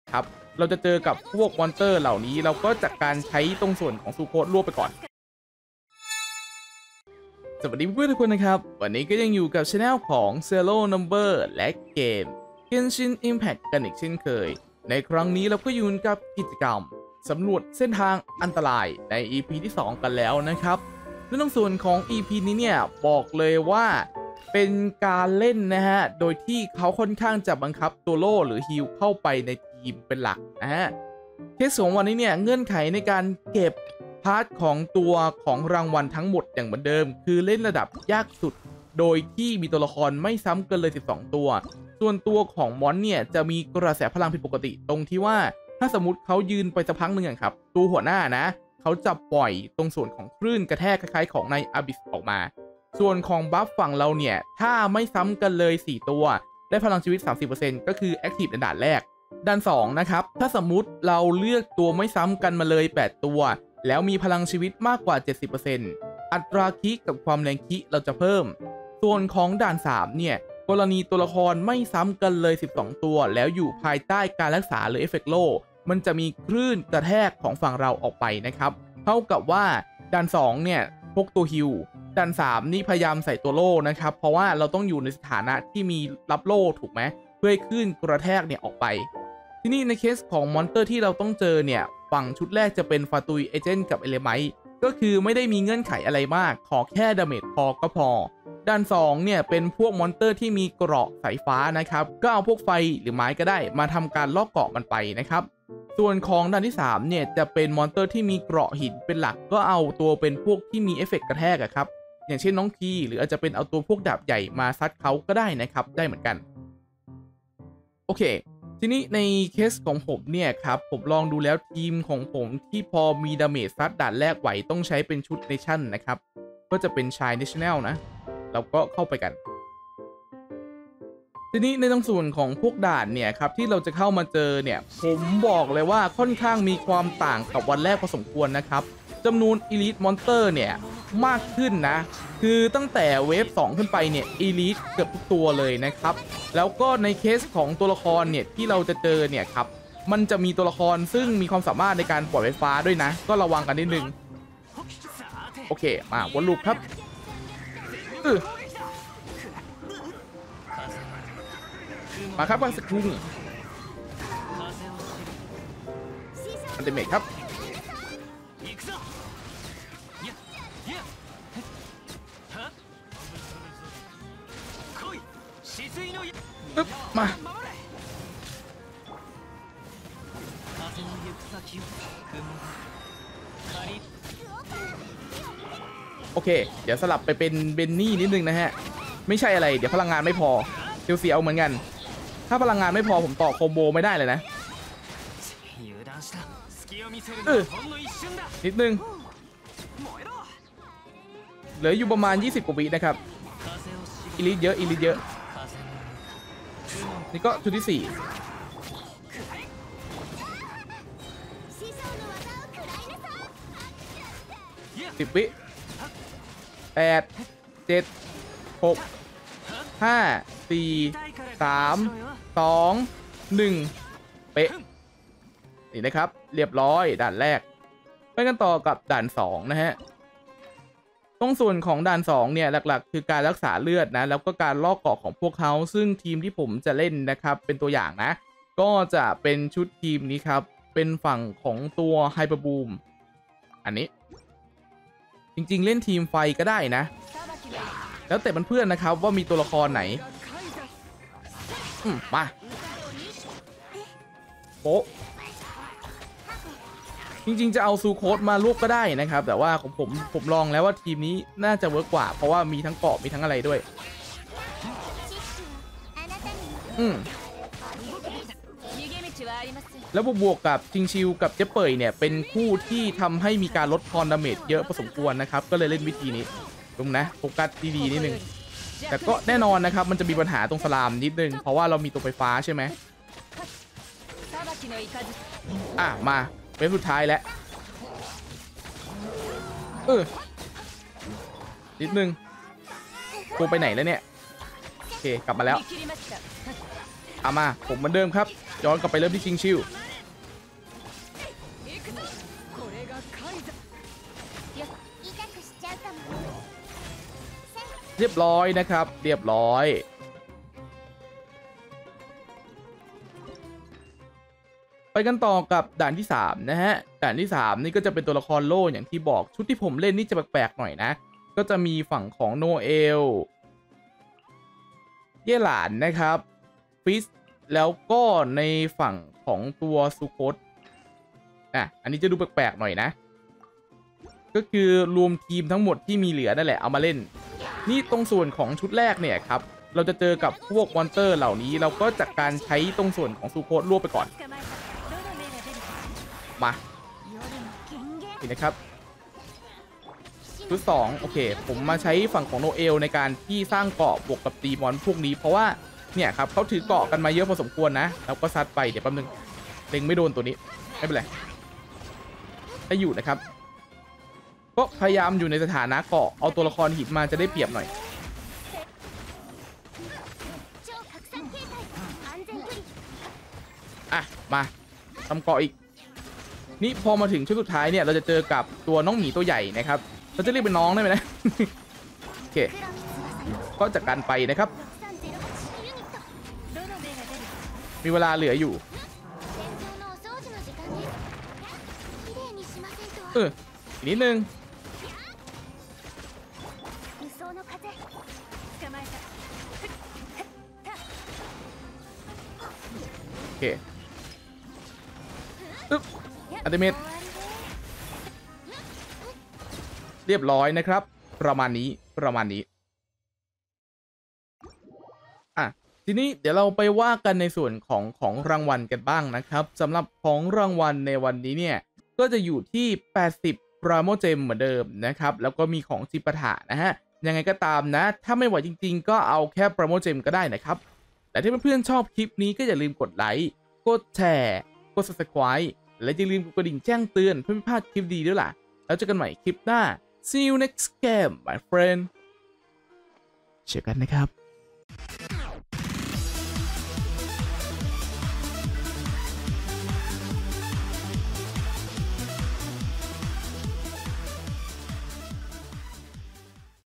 ครับเราจะเจอกับพวกมอนเตอร์เหล่านี้เราก็จัดการใช้ตรงส่วนของซูโคดรวบไปก่อนสวัสดีเพื่อนทุกคนนะครับวันนี้ก็ยังอยู่กับช anel ของ Zero Number และเกม Genshin Impact กันอีกเช่นเคยในครั้งนี้เราก็อยู่กับกิจกรรมสำรวจเส้นทางอันตรายใน EP ที่ 2 กันแล้วนะครับในส่วนของ EP นี้เนี่ยบอกเลยว่าเป็นการเล่นนะฮะโดยที่เขาค่อนข้างจะบังคับตัวโล่หรือฮีลเข้าไปในทีมเป็นหลักนะฮะเคสของวันนี้เนี่ยเงื่อนไขในการเก็บพาร์ทของตัวของรางวัลทั้งหมดอย่างเหมือนเดิมคือเล่นระดับยากสุดโดยที่มีตัวละครไม่ซ้ำกันเลย12ตัวส่วนตัวของมอนเนี่ยจะมีกระแสพลังผิดปกติตรงที่ว่าถ้าสมมติเขายืนไปสักพักหนึ่งครับตัวหัวหน้านะเขาจะปล่อยตรงส่วนของคลื่นกระแทกคล้ายๆของในอาบิสออกมาส่วนของบัฟฝั่งเราเนี่ยถ้าไม่ซ้ำกันเลย4ตัวได้พลังชีวิต 30% ก็คือแอคทีฟในด่านแรกด่าน2นะครับถ้าสมมุติเราเลือกตัวไม่ซ้ำกันมาเลย8ตัวแล้วมีพลังชีวิตมากกว่า 70% อัตราคิกับความแรงคิเราจะเพิ่มส่วนของด่าน3เนี่ยกรณีตัวละครไม่ซ้ำกันเลย12ตัวแล้วอยู่ภายใต้การรักษาหรือเอฟเฟกต์โลมันจะมีคลื่นกระแทกของฝั่งเราออกไปนะครับเท่ากับว่าด่าน2เนี่ยพกตัวฮิลด่าน3นี่พยายามใส่ตัวโล่นะครับเพราะว่าเราต้องอยู่ในสถานะที่มีรับโล่ถูกไหมเพื่อให้คลื่นกระแทกเนี่ยออกไปที่นี่ในเคสของมอนเตอร์ที่เราต้องเจอเนี่ยฝั่งชุดแรกจะเป็นฟาตุยเอเจนต์กับเอเลไมต์ก็คือไม่ได้มีเงื่อนไขอะไรมากขอแค่ดาเมจพอก็พอด้าน2เนี่ยเป็นพวกมอนเตอร์ที่มีเกราะสายฟ้านะครับก็เอาพวกไฟหรือไม้ก็ได้มาทำการลอกเกราะมันไปนะครับส่วนของด้านที่3เนี่ยจะเป็นมอนเตอร์ที่มีเกราะหินเป็นหลักก็เอาตัวเป็นพวกที่มีเอฟเฟกต์กระแทกครับอย่างเช่นน้องพีหรืออาจจะเป็นเอาตัวพวกดาบใหญ่มาซัดเขาก็ได้นะครับได้เหมือนกันโอเคทีนี้ในเคสของผมเนี่ยครับผมลองดูแล้วทีมของผมที่พอมีดาเมจซัดด่านแรกไหวต้องใช้เป็นชุดเนชั่นนะครับก็จะเป็นชายเนชั่นแนลนะเราก็เข้าไปกันทีนี้ในตรงส่วนของพวกด่านเนี่ยครับที่เราจะเข้ามาเจอเนี่ยผมบอกเลยว่าค่อนข้างมีความต่างกับวันแรกพอสมควรนะครับจำนวน Elite Monster เนี่ยมากขึ้นนะคือตั้งแต่เวฟ2ขึ้นไปเนี่ย Elite เกือบทุกตัวเลยนะครับแล้วก็ในเคสของตัวละครเนี่ยที่เราจะเจอเนี่ยครับมันจะมีตัวละครซึ่งมีความสามารถในการปล่อยไฟฟ้าด้วยนะก็ระวังกันนิดนึงโอเคมาวนลูปครับมาครับว่าสกุลอันเดเมทครับปึ๊บมาโอเคเดี๋ยวสลับไปเป็นเบนนี่นิดนึงนะฮะไม่ใช่อะไรเดี๋ยวพลังงานไม่พอเซียวเอาเหมือนกันถ้าพลังงานไม่พอผมต่อโคโบไม่ได้เลยนะนิดนึงเหลืออยู่ประมาณ20กว่าวินะครับอีลิทเยอะนี่ก็ชุดที่4 10 วิ8 7 6 5 4 3 2 1เป๊ะนี่นะครับเรียบร้อยด่านแรกไปกันต่อกับด่าน2นะฮะตรงส่วนของด่าน2เนี่ยหลักๆคือการรักษาเลือดนะแล้วก็การลอกเกราะของพวกเขาซึ่งทีมที่ผมจะเล่นนะครับเป็นตัวอย่างนะก็จะเป็นชุดทีมนี้ครับเป็นฝั่งของตัวไฮเปอร์บูมอันนี้จริงๆเล่นทีมไฟก็ได้นะแล้วแต่เพื่อนๆนะครับว่ามีตัวละครไหนมาโป๊ะจริงๆจะเอาซูโคดมาลูกก็ได้นะครับแต่ว่าของผมลองแล้วว่าทีมนี้น่าจะเวิร์กกว่าเพราะว่ามีทั้งเกาะมีทั้งอะไรด้วยแล้วบวกกับจิงชิวกับเจ๊เป่ยเนี่ยเป็นคู่ที่ทำให้มีการลดทอนดาเมจเยอะพอสมควรนะครับก็เลยเล่นวิธีนี้ตรงนะโฟกัสดีๆนิดนึงแต่ก็แน่นอนนะครับมันจะมีปัญหาตรงสลามนิดนึงเพราะว่าเรามีตัวไฟฟ้าใช่ไหมมาเวฟสุดท้ายแล้วนิดนึงกูไปไหนแล้วเนี่ยโอเคกลับมาแล้วเอามาผมเหมือนเดิมครับย้อนกลับไปเริ่มที่ชิงชิวเรียบร้อยนะครับเรียบร้อยไปกันต่อกับด่านที่3นะฮะด่านที่3นี่ก็จะเป็นตัวละครโล่อย่างที่บอกชุดที่ผมเล่นนี่จะแปลกๆหน่อยนะก็จะมีฝั่งของโนเอลเย่หลานนะครับฟิสแล้วก็ในฝั่งของตัวซูโคตอันนี้จะดูแปลกๆหน่อยนะก็คือรวมทีมทั้งหมดที่มีเหลือนั่นแหละเอามาเล่นนี่ตรงส่วนของชุดแรกเนี่ยครับเราจะเจอกับพวกมอนสเตอร์เหล่านี้เราก็จากการใช้ตรงส่วนของซูโคตรวบไปก่อนมานี่นะครับชุด2โอเคผมมาใช้ฝั่งของโนเอลในการที่สร้างเกาะบวกกับตีมอนพวกนี้เพราะว่าเนี่ยครับเขาถือเกาะกันมาเยอะพอสมควรนะแล้วก็ซัดไปเดี๋ยวแป๊บนึงเล็งไม่โดนตัวนี้ไม่เป็นไรได้อยู่นะครับก็พยายามอยู่ในสถานะเกาะเอาตัวละครหินมาจะได้เปรียบหน่อยมาทำเกาะอีกนี่พอมาถึงชุดสุดท้ายเนี่ยเราจะเจอกับตัวน้องหมีตัวใหญ่นะครับเราจะเรียกเป็นน้องได้ไหมนะ โอเคก็จากการไปนะครับมีเวลาเหลืออยู่อีกนิดนึงโอเคอัลติเมทเรียบร้อยนะครับประมาณนี้ทีนี้เดี๋ยวเราไปว่ากันในส่วนของรางวัลกันบ้างนะครับสำหรับของรางวัลในวันนี้เนี่ยก็จะอยู่ที่80 ปราโมเจมเหมือนเดิมนะครับแล้วก็มีของจิปาถะนะฮะยังไงก็ตามนะถ้าไม่ไหวจริงๆก็เอาแค่ปราโมเจมก็ได้นะครับแต่ถ้าเพื่อนๆชอบคลิปนี้ก็อย่าลืมกดไลค์กดแชร์กด Subscribe และอย่าลืมกดกระดิ่งแจ้งเตือนเพื่อไม่พลาดคลิปดีด้วยล่ะแล้วเจอกันใหม่คลิปหน้า See you next game my friend เจอกันนะครับ